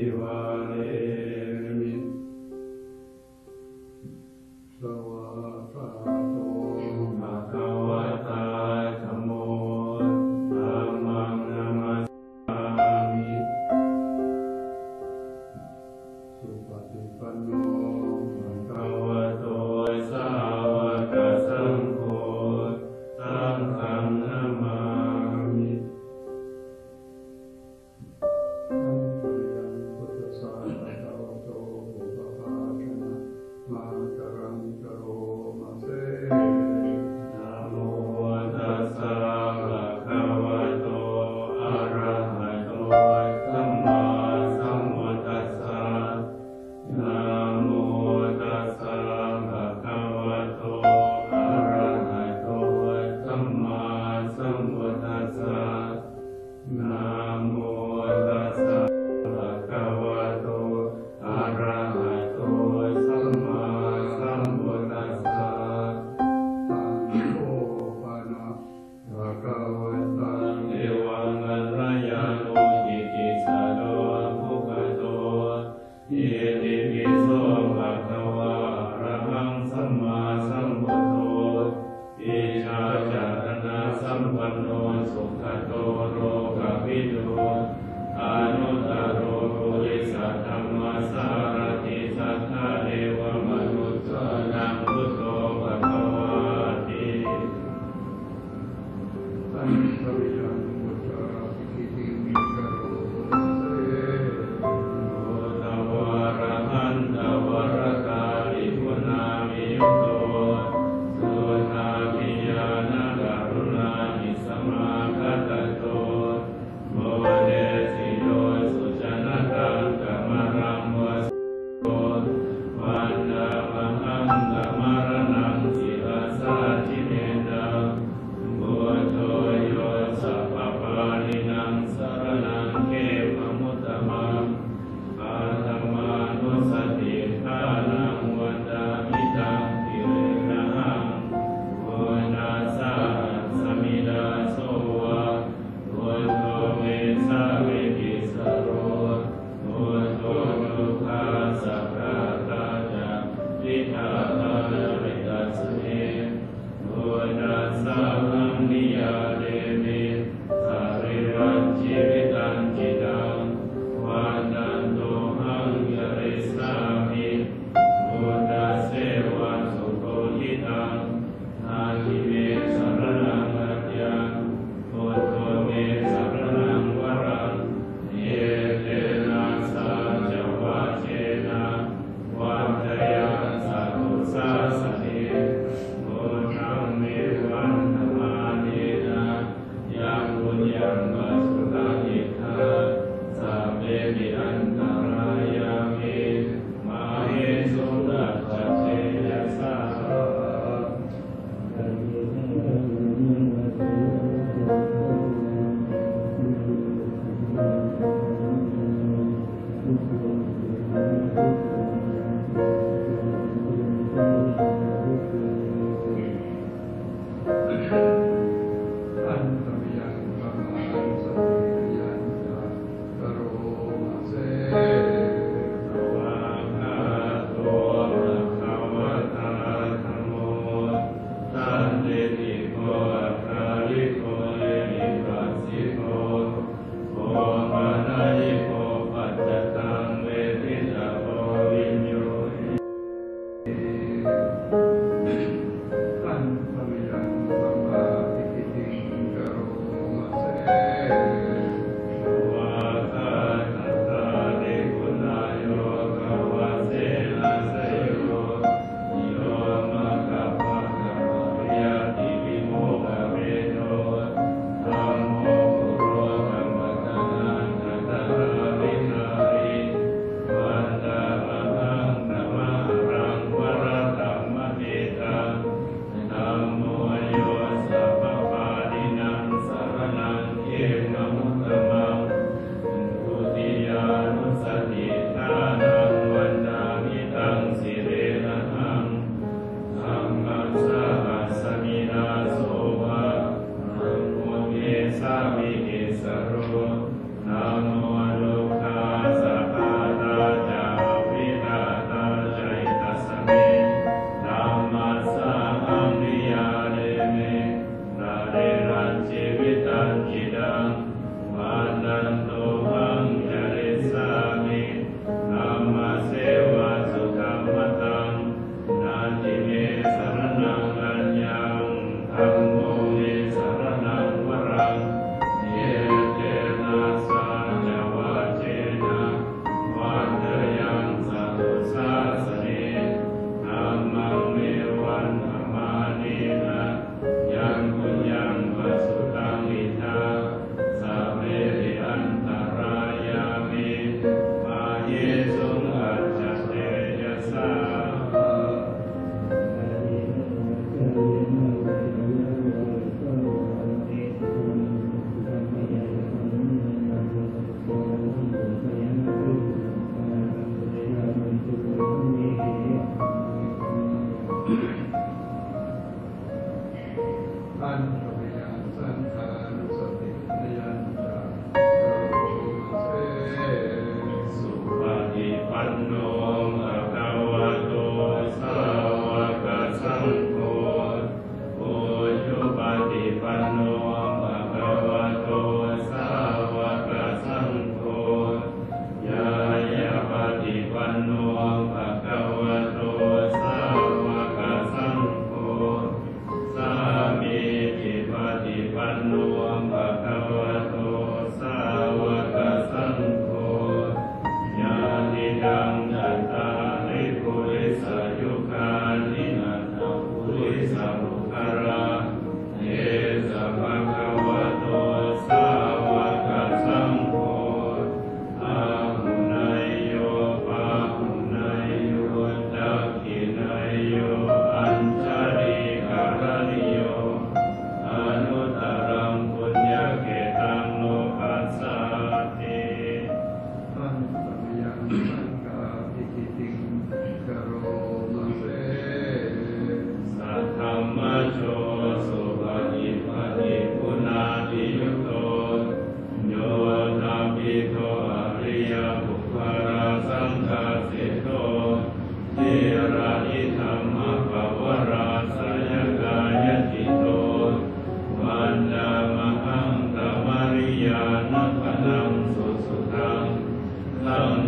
วาเรมิสวากาโตภะคะวะตาธัมโมธัมมังนามัสสามิสุปฏิปันโนภะคะวะโตสาวกสังโฆสังฆังนามามิอันตยังพุทธ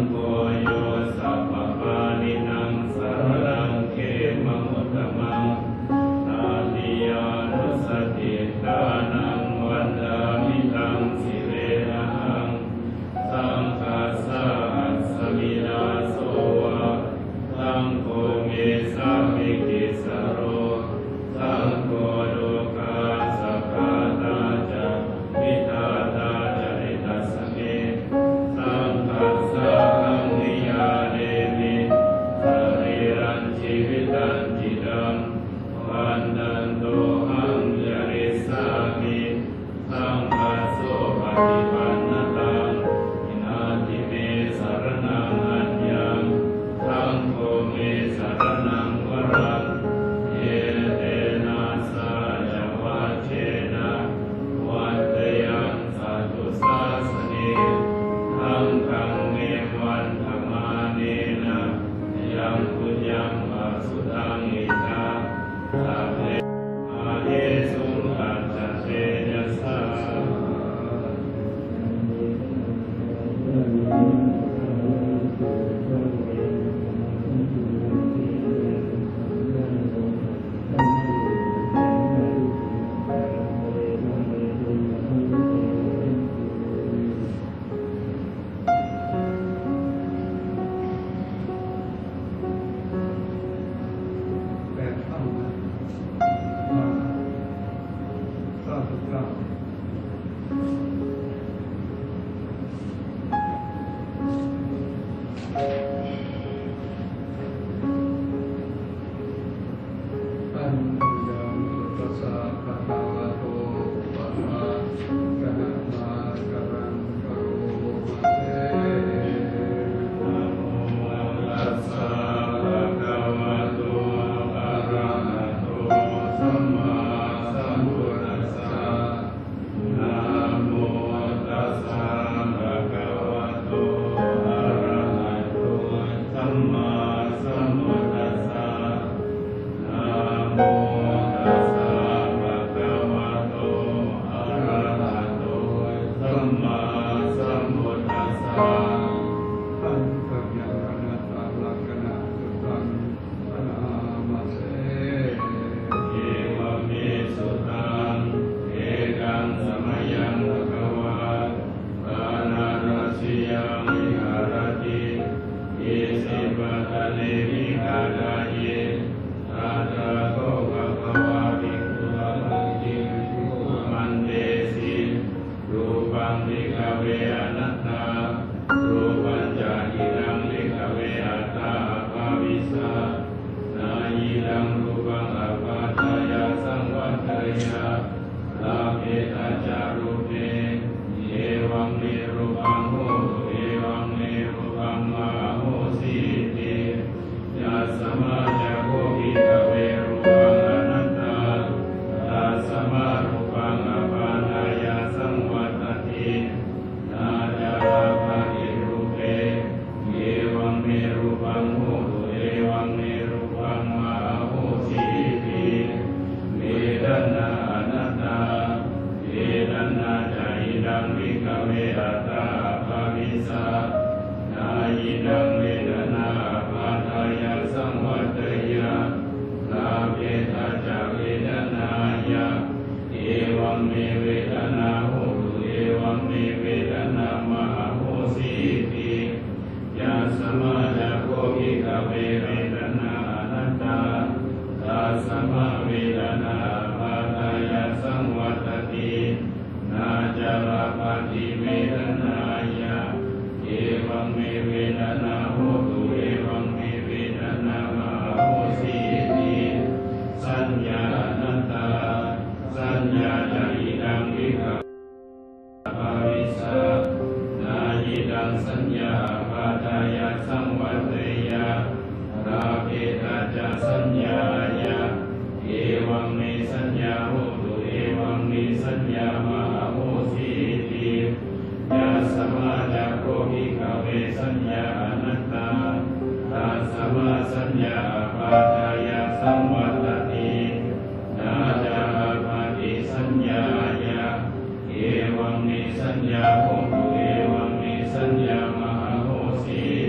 โฆโยสัพพปานินังสรณังเขมังอุตตมังตาติยานุสติทานังวันดามิตังสิเรนะหังสังฆัสสะอัสสมินาโสวะสังโฆเมสามิกิสโรสังโฆโลกาสัพพะตาจะวิทาตาจะริตัสสเมสังฆัสสะอังนิยาเดมิสรีรังชีวิตังจิตังวันตันโตหังยริสามิสังฆัสโสปฏิปันนตังอินาทิเมสรณังอัญญังสังโฆเมสรณังวรังเยเตนะสาจวัชเชนะวัตตยังสัตตุสาสเนทังฆังเมวันธรรมาเนนะยังปุญญังวสุตังอิตาสัพเพอาเยสุขัจจเตยัสสะแปดข้ามนะ99ปัญญาตัสสะภะคะวะโตอะระหะโตสัมมาสัมพุทธัสสะนะโมตัสสะภะคะวะโตอะระหะโตสัมมาสัมพุทธัสสะนะโมตัสสะภะคะวะโตอะระหะโตสัมมาสัมพุทธัสสะนะโมตัสสะภะคะวะโตอะระหะโตสัมมาสัมพุทธัสสะสังฆังยันนะตาลักขณะสุตังปนามาเสเอวเมสุตังเอกังสมยังภะคะวะปานาราสิยังวิหารติอิสิปะทะเนวิหารเยอาตาโกภะคะวะภิกขุมังคิภิกขุมันเตสิรูปังภิกขเวอนัตตารูปัญจายินังภิกขเวอัตตาภาวิสานายินังรูปังอปาทายาสังวัตเตยาลาเภตัจจารูเปเอวังเมรูปังโหตุเอวังเมรูปังมหาโหสีติยัสสมาจะโกภิกขเวรูปังอนัตตาตัสสมารูปังอปาทายาสังวัตตินาจาราภะอิรูเปเอวังเมรูปังโหตุเอวังเมรูปังมหาโหสีติเวดนาอนัตตาเวดนาจายิดังวิกเวอัตตาภาวิสานายิดังเวดนาภาทายาสังวัตยาลาเภตัจจเวดนายาเอวังเมเวดนาโหตุเอวังเมเวดนามหาโหสีติยัสสมาจะโกภิกขเวเวดนาอนัตตาตัสสมาเวดนาภาทายาสังวัตตินาจาราภะติเวดนายาเอวังเมเวดนาโหตุเอวังเมเวดนามหาโหสีติสัญญาอนัตตาสัญญาจายิดังวิกขภาวิสานายิดังสัญญาภาทายาสังวัตยาราเภตัจจสัญญายาเอวังเมสัญญาโหตุเอวังเมสัญญามหาโหสีติยัสสมาจะโกภิกขเวสัญญาอนัตตาตัสสมาสัญญาภาทายาสังวัตตินาจาราภะติสัญญายาเอวังเมสัญญาโหตุเอวังเมสัญญามหาโหสี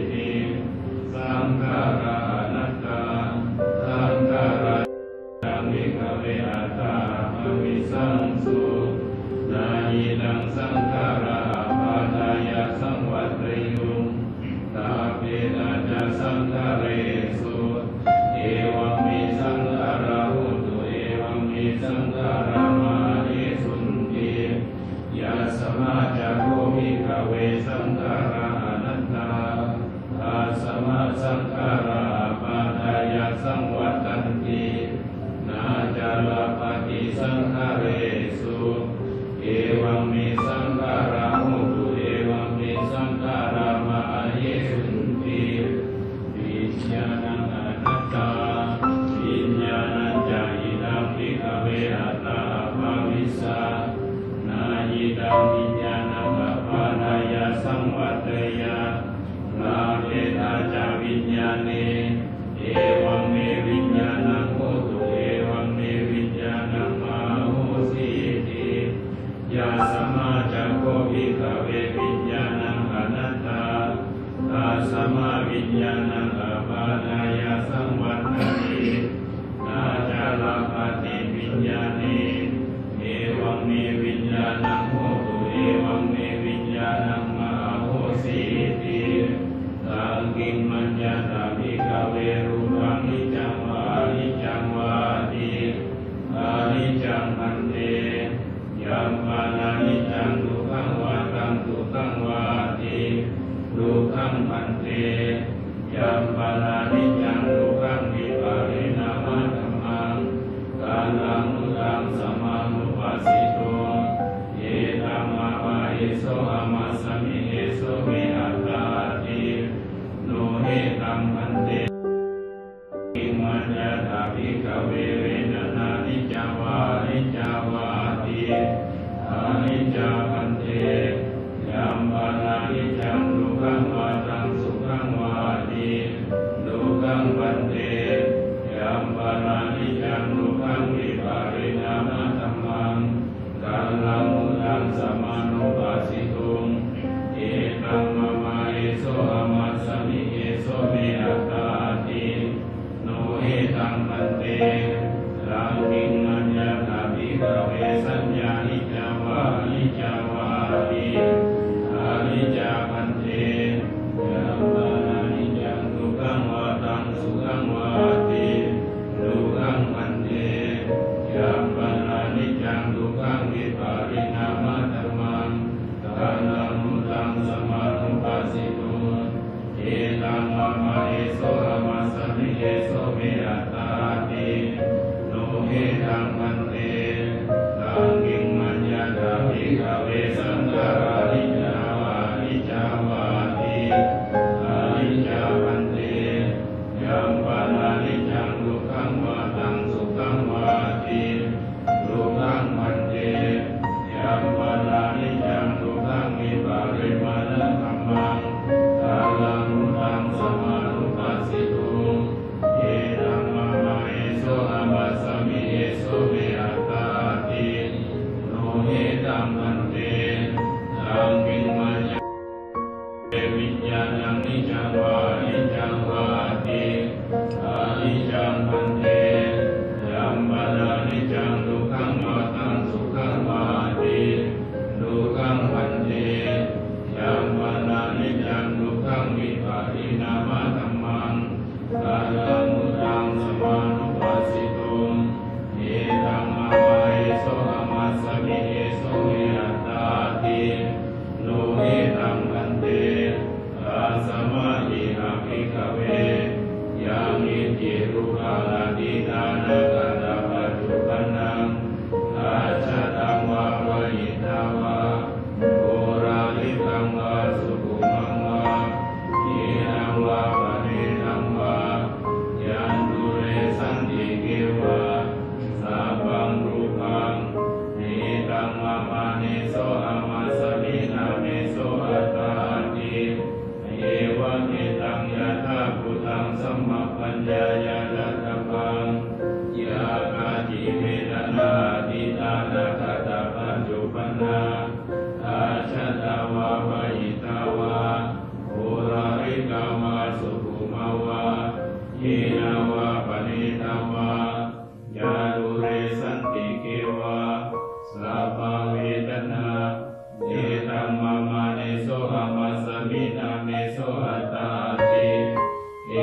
สังฆาเรสุเอวังมิสังขาราหุตุเอวังมิสังขารามานิสุนติยาสมาจักโควิกเวสังขาราอนัตตาอาสมาสังขาราปาทายาสังวัตตันตินาจาลปฏิสังฆาเรสุเอวังมิสังขาราหุตุเอวังมิสังขารามานิสุนติวิญญาณังอนัตตาวิญญาณัญจายิดังภิกขเวอัตตาภาวิสานายิดังวิญญาณังอภาดายาสังวัตเตยาลาเวทาจาวิญญาเนเอวังเมวิญญาณังโหตุเอวังเมวิญญาณังมาโหสีติยาสมาจักโคภิกขเววิญญาณังอนัตตาตาสมาวิญญาณังอภาดายาสังวัตตินาจาลปฏิวิญญาเนเอวังเมวิญญาณังโหตุเอวังเมวิญญาณังมาโหสีติตังกิมมัญญาตาภิกขเวรูปังนิจังวานิจังวาติอานิจังพันเตยัมปานานิจังทุกขังวาตังทุกขังวาติทุกขังพันเตยัมปานานิจังทุกขังวิปาริณามะธัมมังกาลังมุตังสมานุปัสสิโตเยตัมมาวะเอโสอามาสมิเอโสเมอัตตาติโนเฮตัมพันเตอิมัญญาตาภิกขเวเวนะนานิจาวานิจาวาติอานิจจาพันเตยัมปานานิจังทุกขังวาตังสุขังวาติทุกขังพันเตยัมปานานิจังทุกขังวิปาริณามะธัมมังกาลังมุตังสมานุปัสสิตุงเอตัมมะมาเอโสอามาสมิเอโสเมอัตตาติโนเอตังพันเตรังกิงมัญญาตาภิกขเวสัญญานิจาวานิจาวาติอานิจจาพันเตยัมปานานิจังทุกขังวาตังสุขังวาติทุกขังพันเตยัมปานานิจังทุกขังวิปาริณามะธัมมังกาลังมุตังสมานุปัสสิโตเอตัมมะมาเอโสอามาสมิเอโสเมอัตตาติโนเฮตังพันเตตังกิงมัญญาตาภิกขเวสังฆารานิจาวานิจาวาติอานิจจาพันเตยัมปานานิจังทุกขังวาตังสุขังวาติทุกขังพันเตยัมปานานิจังทุกขังวิปาริมาณธัมมังกาลังมุตังสมานุปัสสิตุงเอตัมมะมาเอโสอามาสมิเอโสเมอัตตาติโนเฮตัมพันเตตังกิงมัญญาวิญญาณังนิจังวานิจังวาติอานิจจังพันเตยัมปานานิจังทุกขังวาตังสุขังวาติทุกขังพันเตยัมปานานิจังทุกขังวิปาริณามะธัมมังกาลังมุตังสมานุปัสสิโตเอตัมมะมาเอโสอามาสมิเอโสเมอัตตาติโนเฮตัมพันเตอาสมาหิอาภิกขเวยามิจิรุปาลาติตานาคันตาปัจจุบันนังอาชะตังวาวะหิตาวาโอราลิตังวาสุขุมังวาเยนังวาปะเนนังวายันตุเรสันติเกวาสัพพังรูปังเนตังมะมาเนโสอามาสมินาเมโสอัตตาติเอวะเมตังยะถาพุตังสัมมปัญญายาลัตถังยากาจิเวทนาติตานาคตาปัจจุบันนาอาชะตาวาวะหิตาวาโอราริกาวาสุขุมาวาเยนาวาปะเนตาวายาดุเรสันติเกวาสัพพเวทนาเอตัมมะมาเนโสอามาสมินาเมโสอัตตาติเอ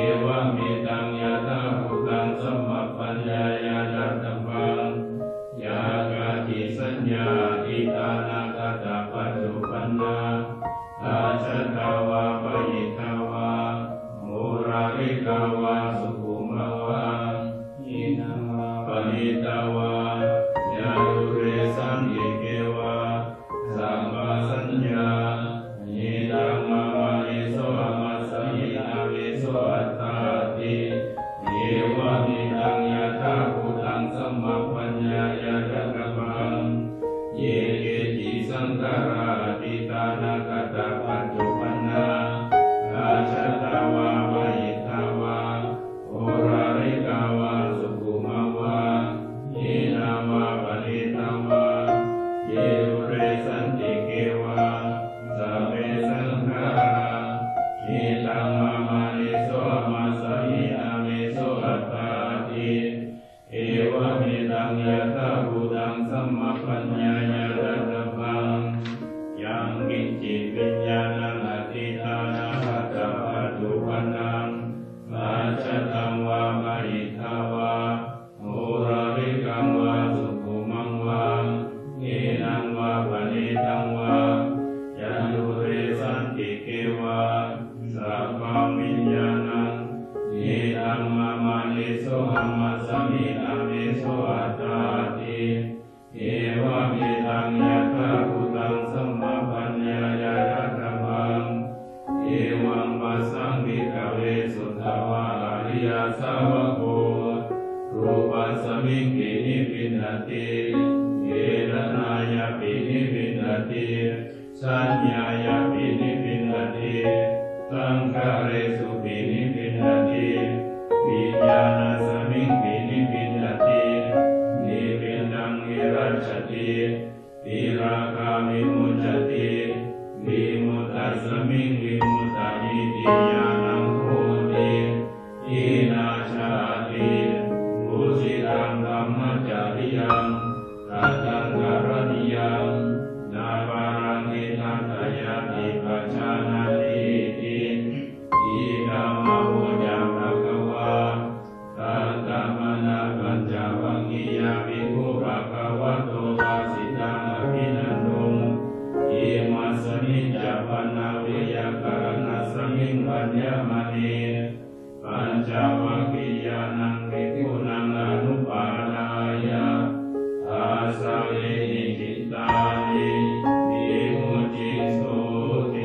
สาวโกรูปัสสมิงปินิพินติเวทนายาปินิพินติสัญญายาปินิพินติสังขาริสุปินิพินติวิญญาณสมิงปินิพินตินิพินังวิรัชติวิราคาวิมุจจติวิมุตตัสสมิงวิมุตตานิติญาณังโหติอินาชาติมุสิตังธัมมจาริยังตัตตังกรณียังนาปารังหิทันตยาติปัจจานาติติอิธัมมะโหจักภควาตัตตมนะปัญจวัคคียาภิกขุภควโตภาสิตังอภินันตุอิมัสสมิจจปันนาวิยากรณะสมิงปัญญามณีปัญจวัคคียานังภิกขุนังอนุปาทายะอาสาเวหิจิตตานิวิมุจจิสุติ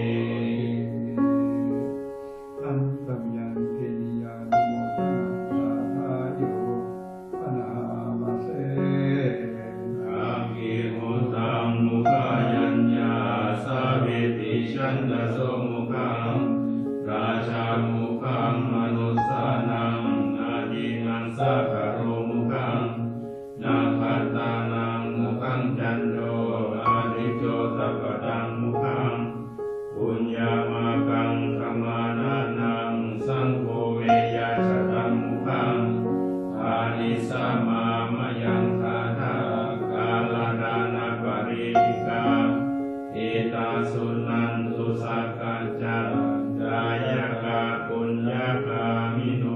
อันตมยันเกนิยานุโมทนาสาธาโยปนามาเสอาคิมุตังมุขายัญญาสาเวติชันตโสมุขังราชามุขังมนุสสานังนาจินังสักขโรมุขังนาคัตตานังมุขังจันโทอานิโจสัพพตังมุขังปุญญามากังธรรมานานังสังโฆเวยัสสตังมุขังอานิสัมมามยังคาถากาลดานาปริวิกาเอตาสุนันตุสักกัจจดายกาปุญญากามิโน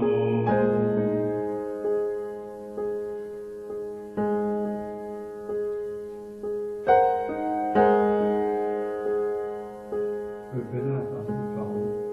เป็นหน้าตาของเขา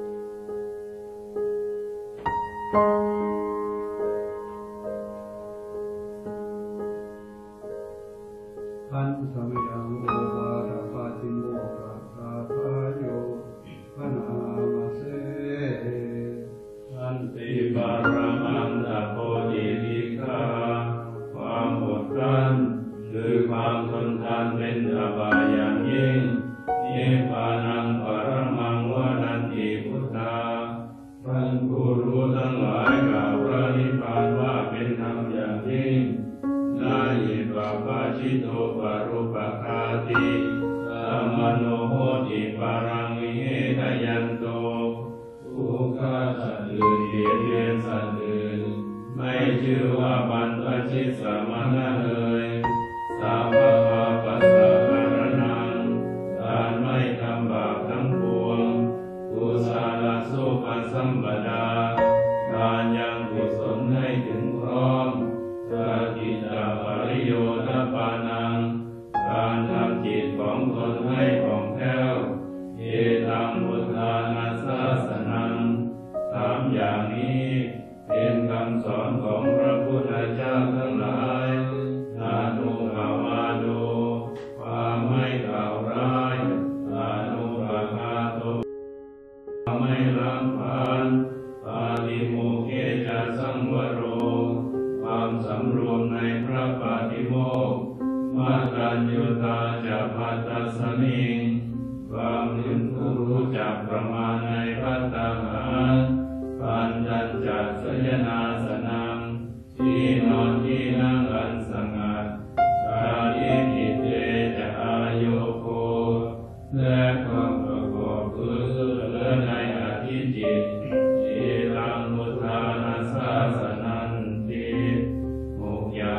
อันสมยังโอวาทปาติโมกขสาธาโยปนามาเสอันติปารามังตะโพธิลิกาความอดกลั้นคือความทนทานเป็นอบายอย่างยิ่งนิพพานังปรมังวนันติพุทธาท่านผู้รู้ทั้งหลายกล่าวพระนิพพานว่าเป็นธรรมอย่างยิ่งนายิปปาชิโตปรุปคาติสัมมโนโหติปารังวิเหทยันโตทุกขสัตว์อื่นเบียดเบียนสัตว์อื่นไม่ชื่อว่าบรรพชิตสมณะเลยสัพพะปัสสะการนังการไม่ทำบาปทั้งปวงกุศลสุปสัมปดาการยังกุศลให้ถึงพร้อมสกิจาปริโยทปานังการทำจิตของตนให้ผ่องแผ้วเอตังพุทธานาสาสนังสามอย่างนี้เป็นคำสอนของพระพุทธเจ้าทั้งหลายนานุภาวาโดความไม่กล่าวร้ายนานุปคาโตความไม่รังพานปาลิโมเขจะสังวโรความสำรวมในพระปาฏิโมกข์มาตัญญูตาจะภัตตสมิงความถึงผู้รู้จักประมาณในภัตตาหารปัญจัญจสยนาสนังที่นอนที่นั่งอันสงัดชาลิกิเตจะอายุโกและความประกอบคือสุดเลิศในอธิจิตเอตังมุทานาสาสนันติมุขยา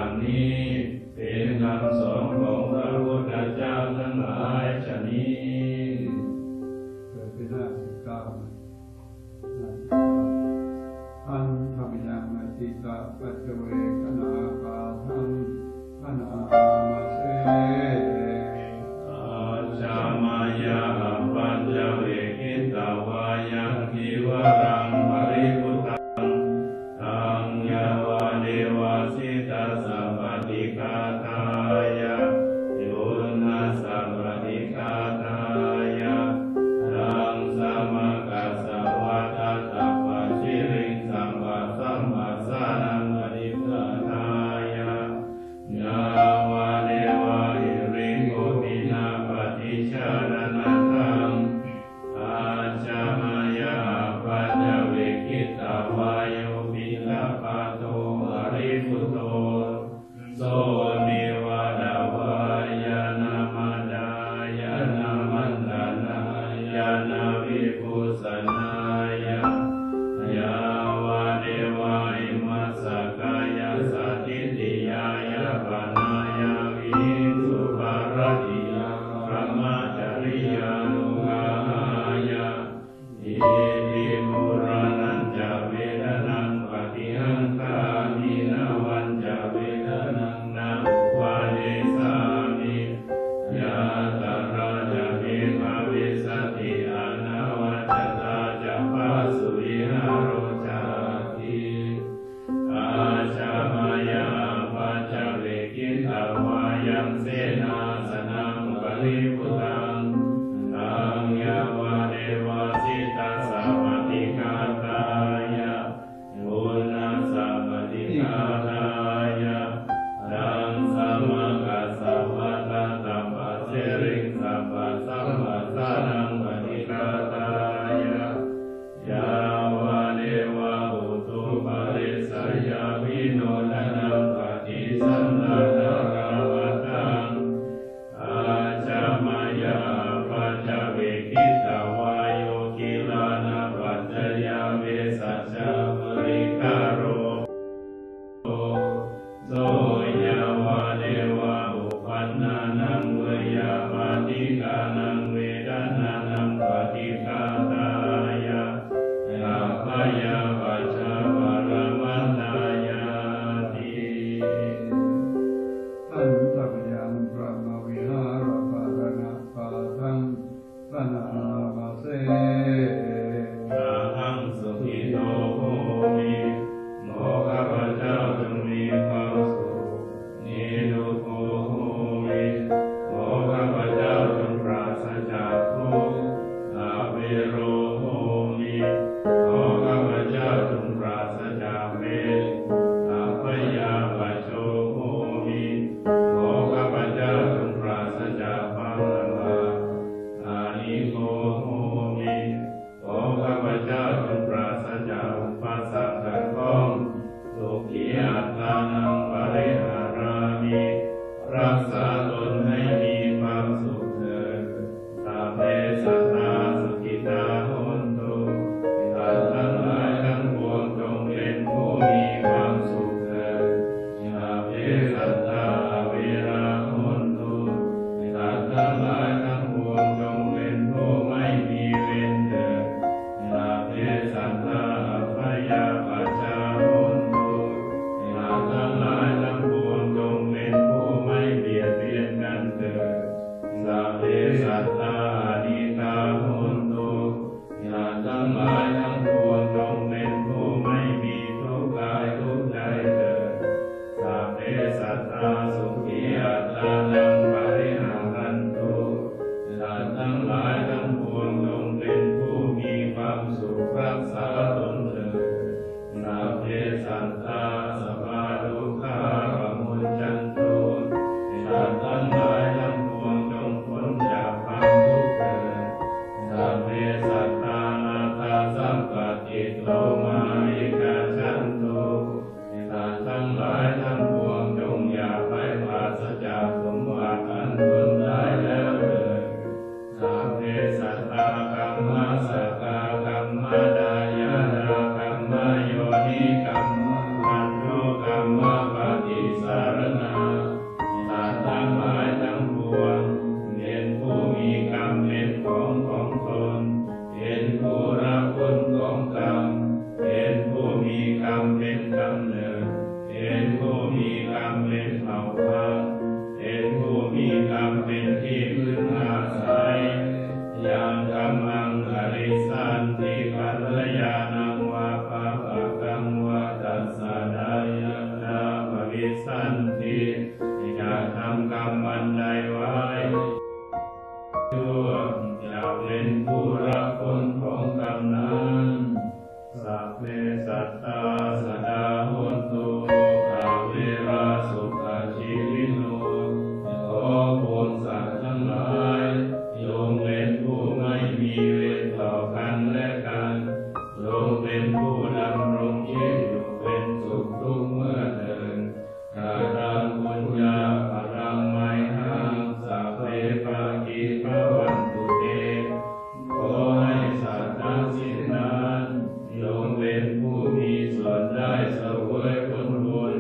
ยาปัจจาปรมัตถายาติอันตัพยังพระมวิหารปารณะปาทังปนามาเสอาหังสุขิโตโหมิขอข้าพเจ้าจงมีความสุขนิรุโภโหมิขอข้าพเจ้าจงปราศจากทุกข์อาเวโรโหมิขอข้าพเจ้าจงปราศจากเวรอาพยาปัจโชโหมิขอข้าพเจ้าจงปราศจากความลำบากอานิโกโหมิขอข้าพเจ้าจงปราศจากอุปสรรคขัดข้องสุขีอัตตานังปริหารามิรักษาตนให้มีความสุขเถิดสัพเพสัตตาสุขิตาโหนตุสัตว์ทั้งหลายทั้งปวงจงเป็นผู้มีความสุขเถิดสัพเพสัตตาเวราโหนตุสัตว์ทั้งหลายทั้งปวงจงเป็นผู้ไม่มีเวรเถิดสัพเพสัตตาพยาปัจจาโหนตุสัตว์ทั้งหลายทั้งปวงจงเป็นผู้ไม่เบียดเบียนกันเถิดสัพเพสัตตานิกาโหนตุสัตว์ทั้งหลายทั้งปวงจงเป็นผู้ไม่มีทุกข์กายทุกข์ใจเถิดสัพเพสัตตาสุขีอัตตานังปริหารันตุสัตว์ทั้งหลายทั้งปวงจงเป็นผู้มีความสุขรักษาตนเถิดสัพเพสัตตาสัพพะทุกขาปมุจจันตุสัตว์ทั้งหลายทั้งปวงจงพ้นจากความทุกข์เถิดสัพเพสัตตานาถาสัพพติโลมาอิกาชันตุสัตว์ทั้งหลายทั้งปวงจงอย่าไปปราศจากสมบัติอันตนได้แล้วเถิดสัพเพสัตตากัมมะสกากัมมะดายานากัมมะโยนิกัมมะอันโนกัมมะปฏิสารนาสัตว์ทั้งหลายทั้งปวงเป็นผู้มีกรรมเป็นของตนเป็นผู้รับผลของกรรมเป็นผู้มีกรรมเป็นกำเนิดเป็นผู้มีกรรมเป็นเผ่าพันธุ์เป็นผู้มีกรรมเป็นที่พึ่งอาศัยยังกัมมังอริสันติกัลยาณังวาปะปะกังวาตัสสะดายะนาภวิสันติจะทำกรรมอันใดไว้ชั่วจะเป็นผู้รับผลของกรรมนั้นสัพเพสัตตาสดาโหนตุอาเวราสุขชีวิโนขอผลสัตว์ทั้งหลายจงเป็นผู้ไม่มีเวรต่อกันและกันจงเป็นผู้ดำรงชีวิตอยู่เป็นสุขทุกเมื่อเดินกาตังปุญญาปรังไมหังสัพเพปะกิภวันตุเตขอให้สัตว์ทั้งสิ้นนั้นจงเป็นผู้มีส่วนได้เสวยผลบุญ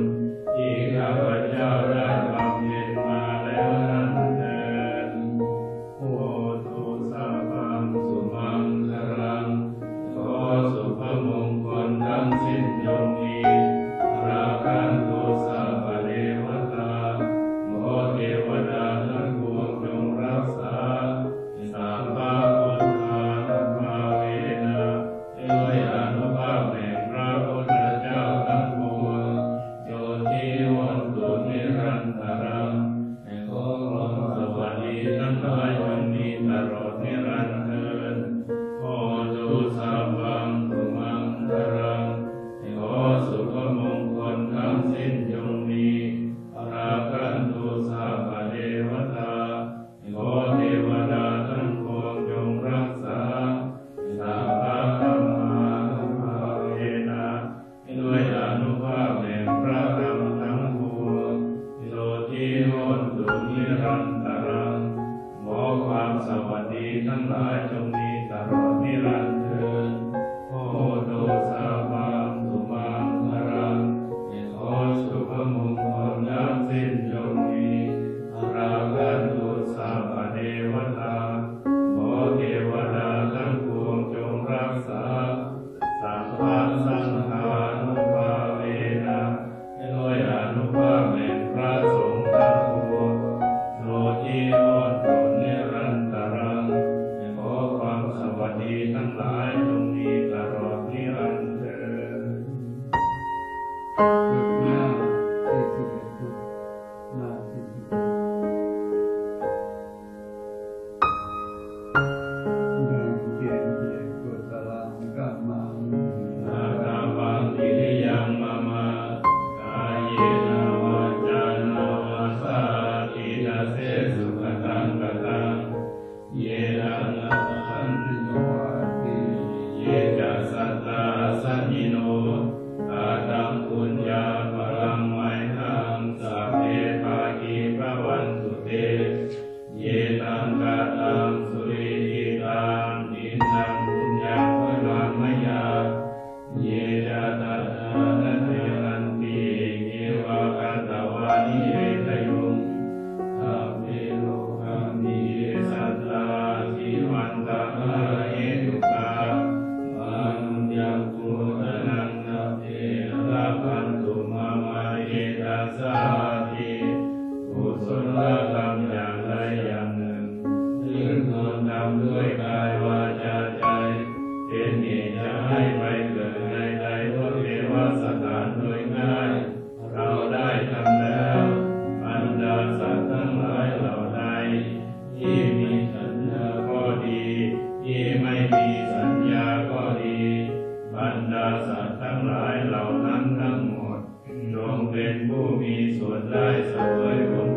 ายเหล่านั้นทั้งหมดจงเป็นผู้มีส่วนได้เสวยผล